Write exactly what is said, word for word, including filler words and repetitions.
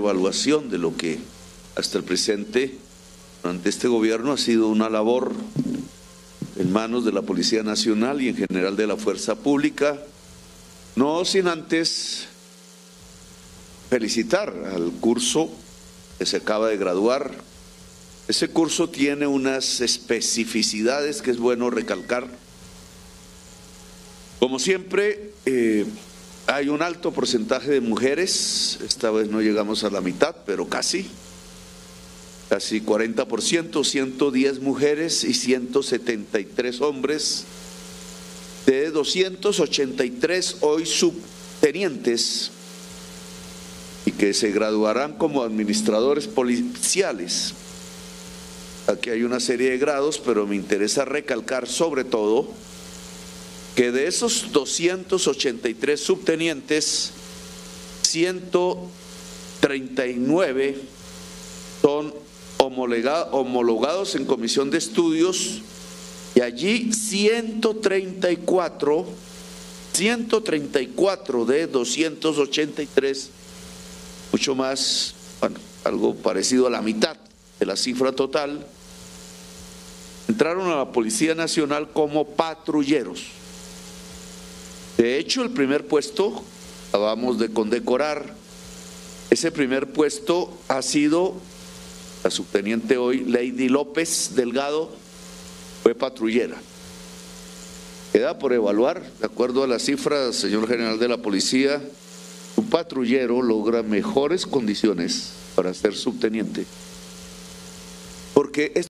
evaluación de lo que hasta el presente, durante este gobierno, ha sido una labor en manos de la Policía Nacional y en general de la Fuerza Pública, no sin antes felicitar al curso que se acaba de graduar. Ese curso tiene unas especificidades que es bueno recalcar. Como siempre, eh, hay un alto porcentaje de mujeres, esta vez no llegamos a la mitad, pero casi, casi cuarenta por ciento, ciento diez mujeres y ciento setenta y tres hombres, de doscientos ochenta y tres hoy subtenientes, y que se graduarán como administradores policiales. Aquí hay una serie de grados, pero me interesa recalcar sobre todo que de esos doscientos ochenta y tres subtenientes, ciento treinta y nueve son homologados en comisión de estudios, y allí ciento treinta y cuatro, ciento treinta y cuatro de doscientos ochenta y tres, mucho más, bueno, algo parecido a la mitad de la cifra total, entraron a la Policía Nacional como patrulleros. De hecho, el primer puesto, acabamos de condecorar, ese primer puesto ha sido la subteniente hoy, Lady López Delgado, fue patrullera. Queda por evaluar, de acuerdo a las cifras, señor general de la policía, un patrullero logra mejores condiciones para ser subteniente, porque